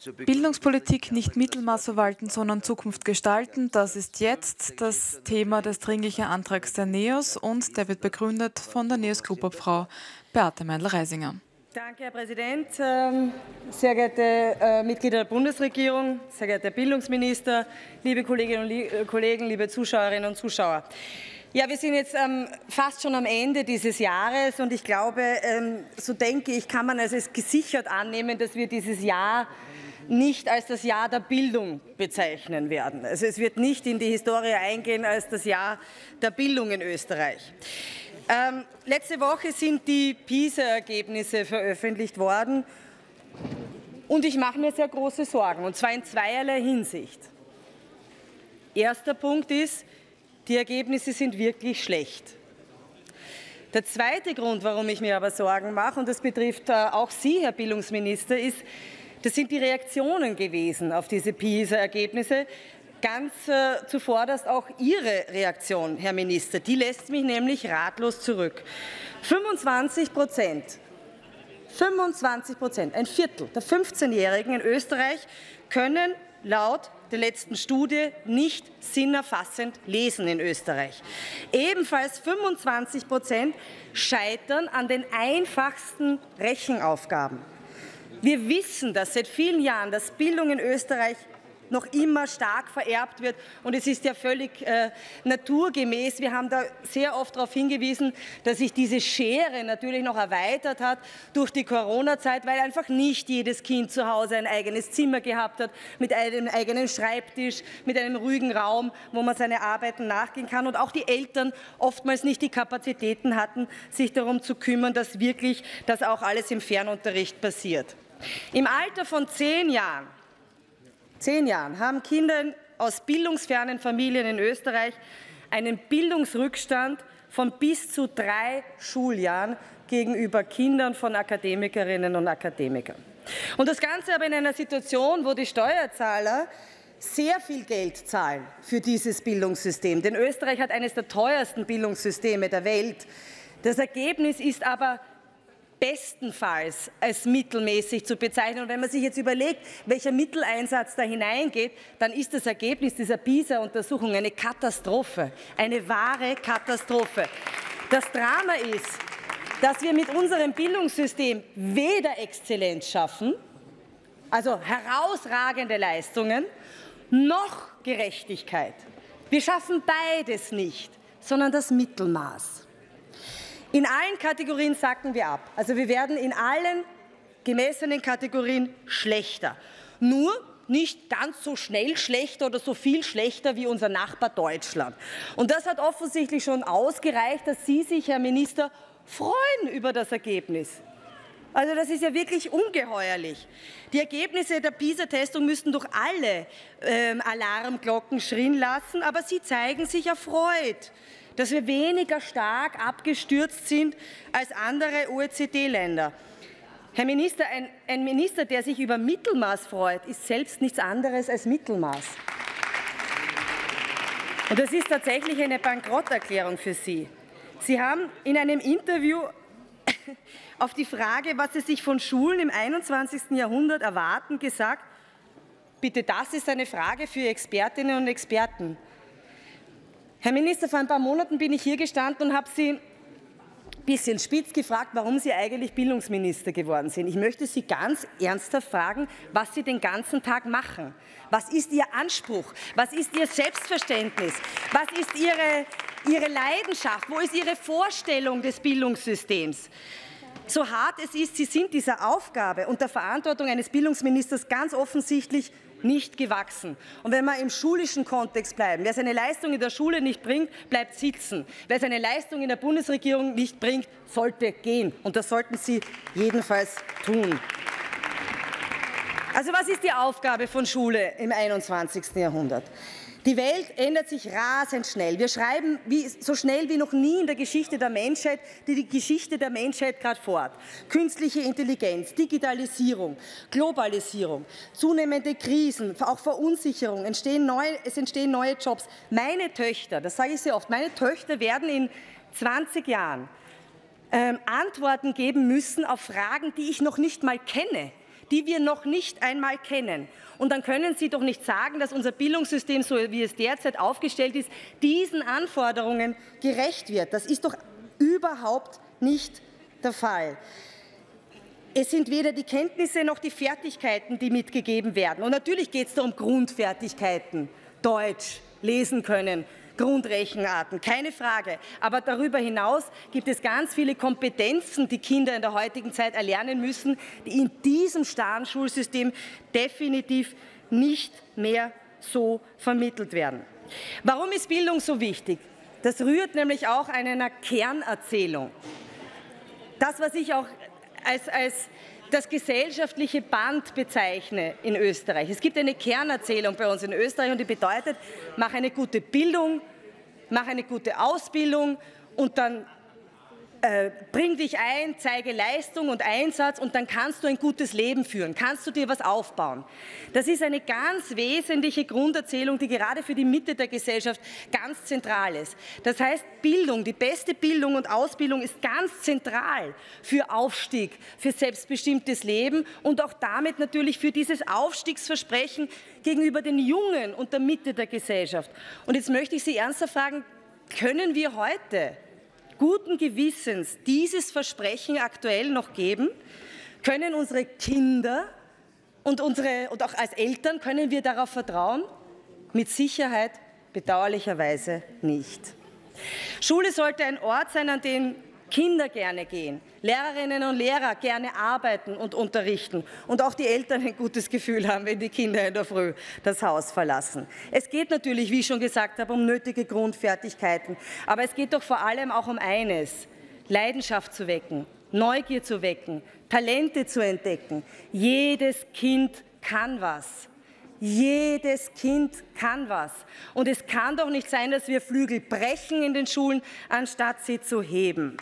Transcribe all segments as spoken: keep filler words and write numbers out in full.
Bildungspolitik nicht Mittelmaß verwalten, sondern Zukunft gestalten. Das ist jetzt das Thema des dringlichen Antrags der NEOS und der wird begründet von der NEOS-Gruppenfrau Beate Meindl-Reisinger. Danke, Herr Präsident. Sehr geehrte Mitglieder der Bundesregierung, sehr geehrter Herr Bildungsminister, liebe Kolleginnen und Kollegen, liebe Zuschauerinnen und Zuschauer. Ja, wir sind jetzt ähm, fast schon am Ende dieses Jahres und ich glaube, ähm, so denke ich, kann man also es gesichert annehmen, dass wir dieses Jahr nicht als das Jahr der Bildung bezeichnen werden. Also es wird nicht in die Historie eingehen als das Jahr der Bildung in Österreich. Ähm, letzte Woche sind die PISA-Ergebnisse veröffentlicht worden und ich mache mir sehr große Sorgen, und zwar in zweierlei Hinsicht. Erster Punkt ist, die Ergebnisse sind wirklich schlecht. Der zweite Grund, warum ich mir aber Sorgen mache, und das betrifft auch Sie, Herr Bildungsminister, ist, das sind die Reaktionen gewesen auf diese PISA-Ergebnisse. Ganz äh, zuvorderst auch Ihre Reaktion, Herr Minister. Die lässt mich nämlich ratlos zurück. fünfundzwanzig Prozent, fünfundzwanzig Prozent, ein Viertel der fünfzehnjährigen in Österreich können laut der letzten Studie nicht sinnerfassend lesen in Österreich. Ebenfalls fünfundzwanzig Prozent scheitern an den einfachsten Rechenaufgaben. Wir wissen das seit vielen Jahren, dass Bildung in Österreich noch immer stark vererbt wird. Und es ist ja völlig äh, naturgemäß. Wir haben da sehr oft darauf hingewiesen, dass sich diese Schere natürlich noch erweitert hat durch die Corona-Zeit, weil einfach nicht jedes Kind zu Hause ein eigenes Zimmer gehabt hat, mit einem eigenen Schreibtisch, mit einem ruhigen Raum, wo man seine Arbeiten nachgehen kann. Und auch die Eltern oftmals nicht die Kapazitäten hatten, sich darum zu kümmern, dass wirklich das auch alles im Fernunterricht passiert. Im Alter von zehn Jahren Zehn Jahren haben Kinder aus bildungsfernen Familien in Österreich einen Bildungsrückstand von bis zu drei Schuljahren gegenüber Kindern von Akademikerinnen und Akademikern. Und das Ganze aber in einer Situation, wo die Steuerzahler sehr viel Geld zahlen für dieses Bildungssystem. Denn Österreich hat eines der teuersten Bildungssysteme der Welt. Das Ergebnis ist aber bestenfalls als mittelmäßig zu bezeichnen. Und wenn man sich jetzt überlegt, welcher Mitteleinsatz da hineingeht, dann ist das Ergebnis dieser PISA-Untersuchung eine Katastrophe, eine wahre Katastrophe. Das Drama ist, dass wir mit unserem Bildungssystem weder Exzellenz schaffen, also herausragende Leistungen, noch Gerechtigkeit. Wir schaffen beides nicht, sondern das Mittelmaß. In allen Kategorien sacken wir ab. Also wir werden in allen gemessenen Kategorien schlechter. Nur nicht ganz so schnell schlechter oder so viel schlechter wie unser Nachbar Deutschland. Und das hat offensichtlich schon ausgereicht, dass Sie sich, Herr Minister, freuen über das Ergebnis. Also das ist ja wirklich ungeheuerlich. Die Ergebnisse der PISA-Testung müssten doch alle ähm, Alarmglocken schrillen lassen, aber sie zeigen sich erfreut, dass wir weniger stark abgestürzt sind als andere O E C D-Länder. Herr Minister, ein, ein Minister, der sich über Mittelmaß freut, ist selbst nichts anderes als Mittelmaß. Und das ist tatsächlich eine Bankrotterklärung für Sie. Sie haben in einem Interview auf die Frage, was Sie sich von Schulen im einundzwanzigsten Jahrhundert erwarten, gesagt, bitte, das ist eine Frage für Expertinnen und Experten. Herr Minister, vor ein paar Monaten bin ich hier gestanden und habe Sie ein bisschen spitz gefragt, warum Sie eigentlich Bildungsminister geworden sind. Ich möchte Sie ganz ernsthaft fragen, was Sie den ganzen Tag machen. Was ist Ihr Anspruch? Was ist Ihr Selbstverständnis? Was ist Ihre, Ihre Leidenschaft? Wo ist Ihre Vorstellung des Bildungssystems? So hart es ist, Sie sind dieser Aufgabe und der Verantwortung eines Bildungsministers ganz offensichtlich nicht gewachsen. Und wenn wir im schulischen Kontext bleiben, wer seine Leistung in der Schule nicht bringt, bleibt sitzen. Wer seine Leistung in der Bundesregierung nicht bringt, sollte gehen. Und das sollten Sie jedenfalls tun. Also was ist die Aufgabe von Schule im einundzwanzigsten Jahrhundert? Die Welt ändert sich rasend schnell. Wir schreiben wie, so schnell wie noch nie in der Geschichte der Menschheit die, die Geschichte der Menschheit gerade fort. Künstliche Intelligenz, Digitalisierung, Globalisierung, zunehmende Krisen, auch Verunsicherung, entstehen neue, es entstehen neue Jobs. Meine Töchter, das sage ich sehr oft, meine Töchter werden in zwanzig Jahren ähm, Antworten geben müssen auf Fragen, die ich noch nicht mal kenne, die wir noch nicht einmal kennen. Und dann können Sie doch nicht sagen, dass unser Bildungssystem, so wie es derzeit aufgestellt ist, diesen Anforderungen gerecht wird. Das ist doch überhaupt nicht der Fall. Es sind weder die Kenntnisse noch die Fertigkeiten, die mitgegeben werden. Und natürlich geht es da um Grundfertigkeiten, Deutsch, lesen können, Grundrechenarten, keine Frage. Aber darüber hinaus gibt es ganz viele Kompetenzen, die Kinder in der heutigen Zeit erlernen müssen, die in diesem starren Schulsystem definitiv nicht mehr so vermittelt werden. Warum ist Bildung so wichtig? Das rührt nämlich auch an einer Kernerzählung. Das, was ich auch als, als das gesellschaftliche Band bezeichne in Österreich. Es gibt eine Kernerzählung bei uns in Österreich und die bedeutet, mach eine gute Bildung, mach eine gute Ausbildung und dann äh, bring dich ein, zeige Leistung und Einsatz und dann kannst du ein gutes Leben führen, kannst du dir was aufbauen. Das ist eine ganz wesentliche Grunderzählung, die gerade für die Mitte der Gesellschaft ganz zentral ist. Das heißt, Bildung, die beste Bildung und Ausbildung ist ganz zentral für Aufstieg, für selbstbestimmtes Leben und auch damit natürlich für dieses Aufstiegsversprechen gegenüber den Jungen und der Mitte der Gesellschaft. Und jetzt möchte ich Sie ernsthaft fragen, können wir heute guten Gewissens dieses Versprechen aktuell noch geben? Können unsere Kinder und, unsere, und auch als Eltern, können wir darauf vertrauen? Mit Sicherheit bedauerlicherweise nicht. Schule sollte ein Ort sein, an den Kinder gerne gehen, Lehrerinnen und Lehrer gerne arbeiten und unterrichten und auch die Eltern ein gutes Gefühl haben, wenn die Kinder in der Früh das Haus verlassen. Es geht natürlich, wie ich schon gesagt habe, um nötige Grundfertigkeiten, aber es geht doch vor allem auch um eines, Leidenschaft zu wecken, Neugier zu wecken, Talente zu entdecken. Jedes Kind kann was. Jedes Kind kann was. Und es kann doch nicht sein, dass wir Flügel brechen in den Schulen, anstatt sie zu heben.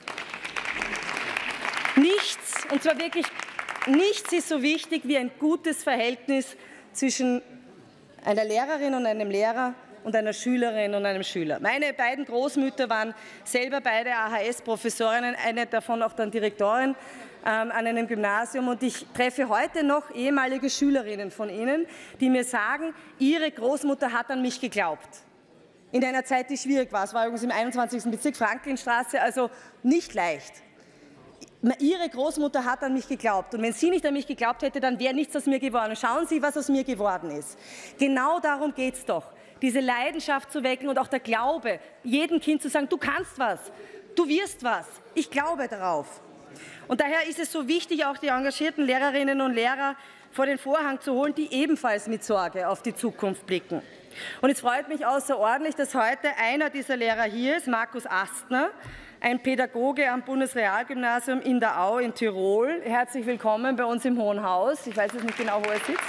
Nichts, und zwar wirklich nichts ist so wichtig wie ein gutes Verhältnis zwischen einer Lehrerin und einem Lehrer und einer Schülerin und einem Schüler. Meine beiden Großmütter waren selber beide A H S-Professorinnen, eine davon auch dann Direktorin ähm, an einem Gymnasium. Und ich treffe heute noch ehemalige Schülerinnen von ihnen, die mir sagen, ihre Großmutter hat an mich geglaubt. In einer Zeit, die schwierig war. Es war übrigens im einundzwanzigsten Bezirk, Franklinstraße, also nicht leicht. Ihre Großmutter hat an mich geglaubt und wenn sie nicht an mich geglaubt hätte, dann wäre nichts aus mir geworden. Schauen Sie, was aus mir geworden ist. Genau darum geht es doch, diese Leidenschaft zu wecken und auch der Glaube, jedem Kind zu sagen, du kannst was, du wirst was, ich glaube darauf. Und daher ist es so wichtig, auch die engagierten Lehrerinnen und Lehrer vor den Vorhang zu holen, die ebenfalls mit Sorge auf die Zukunft blicken. Und es freut mich außerordentlich, dass heute einer dieser Lehrer hier ist, Markus Astner, ein Pädagoge am Bundesrealgymnasium in der Au in Tirol. Herzlich willkommen bei uns im Hohen Haus. Ich weiß jetzt nicht genau, wo er sitzt.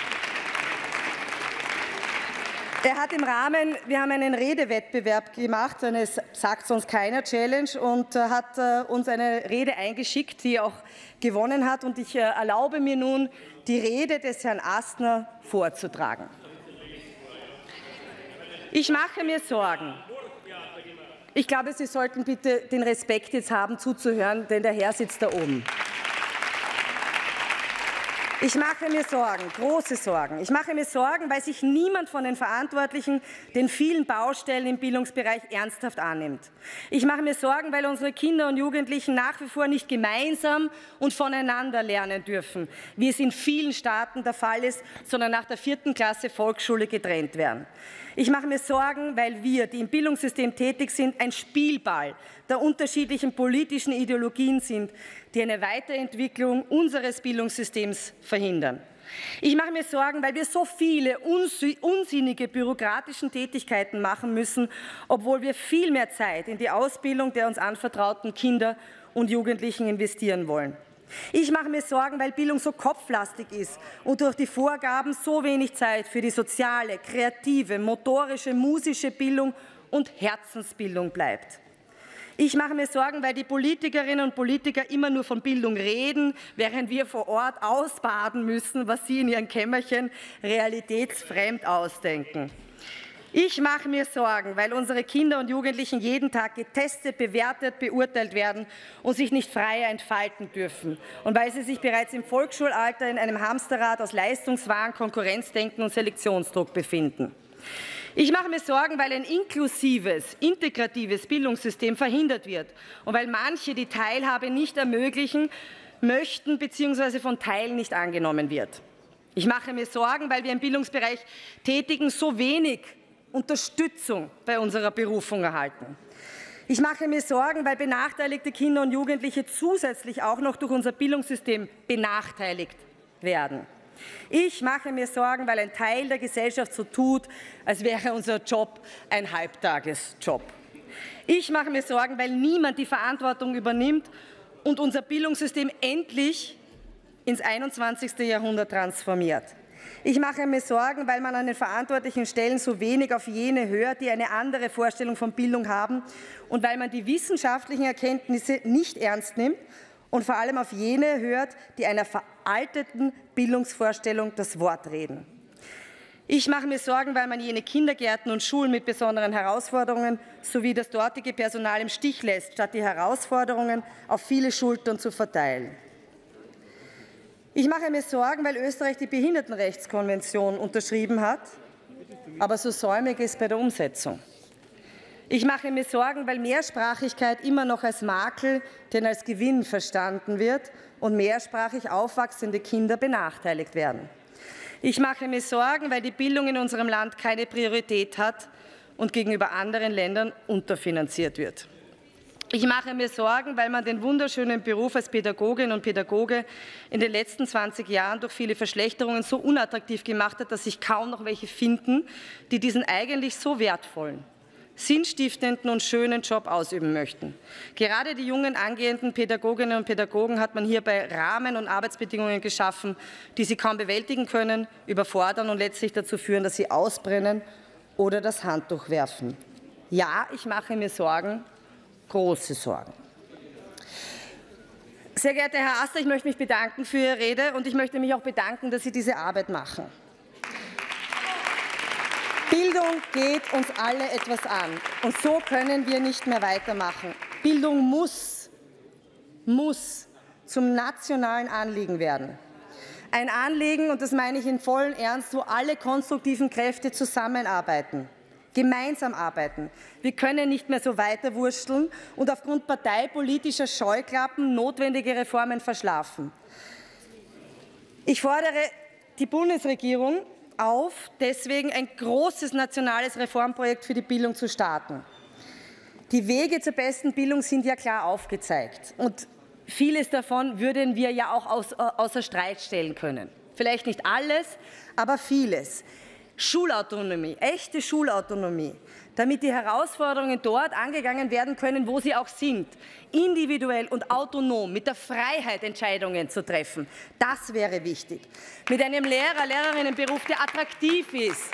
Er hat im Rahmen, wir haben einen Redewettbewerb gemacht, eine Sagt sonst keiner Challenge, und hat uns eine Rede eingeschickt, die er auch gewonnen hat. Und ich erlaube mir nun, die Rede des Herrn Astner vorzutragen. Ich mache mir Sorgen. Ich glaube, Sie sollten bitte den Respekt jetzt haben, zuzuhören, denn der Herr sitzt da oben. Ich mache mir Sorgen, große Sorgen. Ich mache mir Sorgen, weil sich niemand von den Verantwortlichen den vielen Baustellen im Bildungsbereich ernsthaft annimmt. Ich mache mir Sorgen, weil unsere Kinder und Jugendlichen nach wie vor nicht gemeinsam und voneinander lernen dürfen, wie es in vielen Staaten der Fall ist, sondern nach der vierten Klasse Volksschule getrennt werden. Ich mache mir Sorgen, weil wir, die im Bildungssystem tätig sind, ein Spielball der unterschiedlichen politischen Ideologien sind, die eine Weiterentwicklung unseres Bildungssystems verhindern. Ich mache mir Sorgen, weil wir so viele unsinnige bürokratischen Tätigkeiten machen müssen, obwohl wir viel mehr Zeit in die Ausbildung der uns anvertrauten Kinder und Jugendlichen investieren wollen. Ich mache mir Sorgen, weil Bildung so kopflastig ist und durch die Vorgaben so wenig Zeit für die soziale, kreative, motorische, musische Bildung und Herzensbildung bleibt. Ich mache mir Sorgen, weil die Politikerinnen und Politiker immer nur von Bildung reden, während wir vor Ort ausbaden müssen, was sie in ihren Kämmerchen realitätsfremd ausdenken. Ich mache mir Sorgen, weil unsere Kinder und Jugendlichen jeden Tag getestet, bewertet, beurteilt werden und sich nicht frei entfalten dürfen. Und weil sie sich bereits im Volksschulalter in einem Hamsterrad aus Leistungswahn, Konkurrenzdenken und Selektionsdruck befinden. Ich mache mir Sorgen, weil ein inklusives, integratives Bildungssystem verhindert wird und weil manche die Teilhabe nicht ermöglichen möchten bzw. von Teilen nicht angenommen wird. Ich mache mir Sorgen, weil wir im Bildungsbereich Tätigen so wenig Unterstützung bei unserer Berufung erhalten. Ich mache mir Sorgen, weil benachteiligte Kinder und Jugendliche zusätzlich auch noch durch unser Bildungssystem benachteiligt werden. Ich mache mir Sorgen, weil ein Teil der Gesellschaft so tut, als wäre unser Job ein Halbtagesjob. Ich mache mir Sorgen, weil niemand die Verantwortung übernimmt und unser Bildungssystem endlich ins einundzwanzigste Jahrhundert transformiert. Ich mache mir Sorgen, weil man an den verantwortlichen Stellen so wenig auf jene hört, die eine andere Vorstellung von Bildung haben und weil man die wissenschaftlichen Erkenntnisse nicht ernst nimmt und vor allem auf jene hört, die einer veralteten Bildungsvorstellung das Wort reden. Ich mache mir Sorgen, weil man jene Kindergärten und Schulen mit besonderen Herausforderungen sowie das dortige Personal im Stich lässt, statt die Herausforderungen auf viele Schultern zu verteilen. Ich mache mir Sorgen, weil Österreich die Behindertenrechtskonvention unterschrieben hat, aber so säumig ist bei der Umsetzung. Ich mache mir Sorgen, weil Mehrsprachigkeit immer noch als Makel, denn als Gewinn verstanden wird und mehrsprachig aufwachsende Kinder benachteiligt werden. Ich mache mir Sorgen, weil die Bildung in unserem Land keine Priorität hat und gegenüber anderen Ländern unterfinanziert wird. Ich mache mir Sorgen, weil man den wunderschönen Beruf als Pädagogin und Pädagoge in den letzten zwanzig Jahren durch viele Verschlechterungen so unattraktiv gemacht hat, dass sich kaum noch welche finden, die diesen eigentlich so wertvollen, sinnstiftenden und schönen Job ausüben möchten. Gerade die jungen angehenden Pädagoginnen und Pädagogen hat man hierbei Rahmen und Arbeitsbedingungen geschaffen, die sie kaum bewältigen können, überfordern und letztlich dazu führen, dass sie ausbrennen oder das Handtuch werfen. Ja, ich mache mir Sorgen, große Sorgen. Sehr geehrter Herr Aster, ich möchte mich bedanken für Ihre Rede und ich möchte mich auch bedanken, dass Sie diese Arbeit machen. Bildung geht uns alle etwas an und so können wir nicht mehr weitermachen. Bildung muss, muss zum nationalen Anliegen werden. Ein Anliegen, und das meine ich in vollem Ernst, wo alle konstruktiven Kräfte zusammenarbeiten. Gemeinsam arbeiten. Wir können nicht mehr so weiterwursteln und aufgrund parteipolitischer Scheuklappen notwendige Reformen verschlafen. Ich fordere die Bundesregierung auf, deswegen ein großes nationales Reformprojekt für die Bildung zu starten. Die Wege zur besten Bildung sind ja klar aufgezeigt und vieles davon würden wir ja auch außer Streit stellen können. Vielleicht nicht alles, aber vieles. Schulautonomie, echte Schulautonomie, damit die Herausforderungen dort angegangen werden können, wo sie auch sind, individuell und autonom, mit der Freiheit Entscheidungen zu treffen. Das wäre wichtig. Mit einem Lehrer-, Lehrerinnenberuf, der attraktiv ist,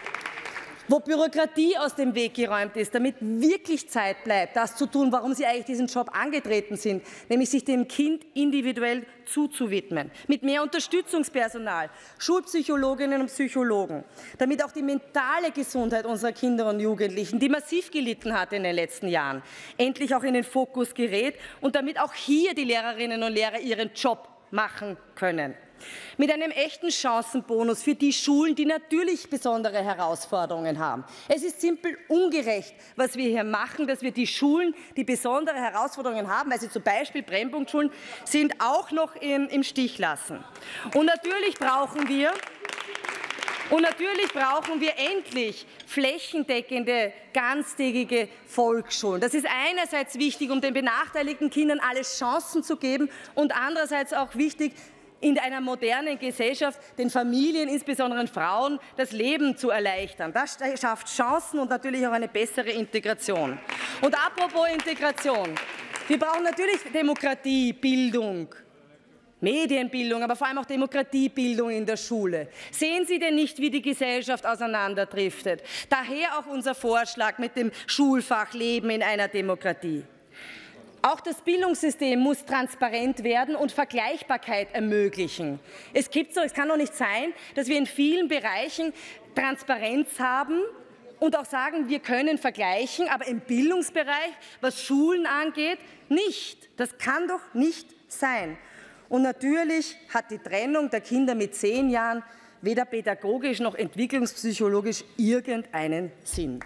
wo Bürokratie aus dem Weg geräumt ist, damit wirklich Zeit bleibt, das zu tun, warum Sie eigentlich diesen Job angetreten sind, nämlich sich dem Kind individuell zuzuwidmen, mit mehr Unterstützungspersonal, Schulpsychologinnen und Psychologen, damit auch die mentale Gesundheit unserer Kinder und Jugendlichen, die massiv gelitten hat in den letzten Jahren, endlich auch in den Fokus gerät und damit auch hier die Lehrerinnen und Lehrer ihren Job machen können. Mit einem echten Chancenbonus für die Schulen, die natürlich besondere Herausforderungen haben. Es ist simpel ungerecht, was wir hier machen, dass wir die Schulen, die besondere Herausforderungen haben, weil sie zum Beispiel Brennpunktschulen sind, auch noch im, im Stich lassen. Und natürlich brauchen wir Und natürlich brauchen wir endlich flächendeckende, ganztägige Volksschulen. Das ist einerseits wichtig, um den benachteiligten Kindern alle Chancen zu geben und andererseits auch wichtig, in einer modernen Gesellschaft den Familien, insbesondere Frauen, das Leben zu erleichtern. Das schafft Chancen und natürlich auch eine bessere Integration. Und apropos Integration, wir brauchen natürlich Demokratie, Bildung, Medienbildung, aber vor allem auch Demokratiebildung in der Schule. Sehen Sie denn nicht, wie die Gesellschaft auseinanderdriftet? Daher auch unser Vorschlag mit dem Schulfach Leben in einer Demokratie. Auch das Bildungssystem muss transparent werden und Vergleichbarkeit ermöglichen. Es gibt so, es kann doch nicht sein, dass wir in vielen Bereichen Transparenz haben, und auch sagen, wir können vergleichen, aber im Bildungsbereich, was Schulen angeht, nicht. Das kann doch nicht sein. Und natürlich hat die Trennung der Kinder mit zehn Jahren weder pädagogisch noch entwicklungspsychologisch irgendeinen Sinn.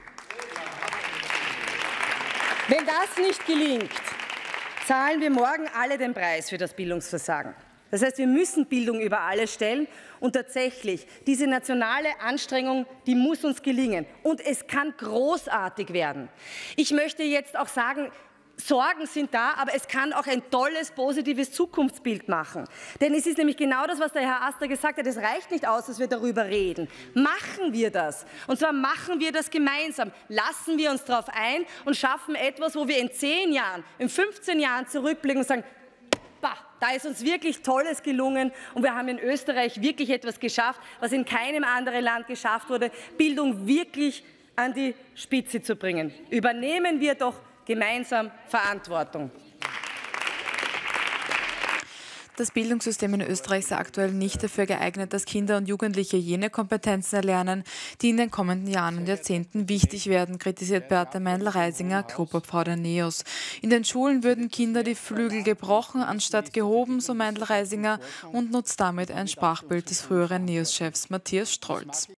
Wenn das nicht gelingt, zahlen wir morgen alle den Preis für das Bildungsversagen. Das heißt, wir müssen Bildung über alles stellen und tatsächlich, diese nationale Anstrengung, die muss uns gelingen. Und es kann großartig werden. Ich möchte jetzt auch sagen, Sorgen sind da, aber es kann auch ein tolles, positives Zukunftsbild machen. Denn es ist nämlich genau das, was der Herr Aster gesagt hat. Es reicht nicht aus, dass wir darüber reden. Machen wir das. Und zwar machen wir das gemeinsam. Lassen wir uns darauf ein und schaffen etwas, wo wir in zehn Jahren, in fünfzehn Jahren zurückblicken und sagen, bah, da ist uns wirklich Tolles gelungen und wir haben in Österreich wirklich etwas geschafft, was in keinem anderen Land geschafft wurde, Bildung wirklich an die Spitze zu bringen. Übernehmen wir doch gemeinsam Verantwortung. Das Bildungssystem in Österreich sei aktuell nicht dafür geeignet, dass Kinder und Jugendliche jene Kompetenzen erlernen, die in den kommenden Jahren und Jahrzehnten wichtig werden, kritisiert Beate Meindl-Reisinger, Clubobfrau der NEOS. In den Schulen würden Kinder die Flügel gebrochen, anstatt gehoben, so Meindl-Reisinger, und nutzt damit ein Sprachbild des früheren NEOS-Chefs Matthias Strolz.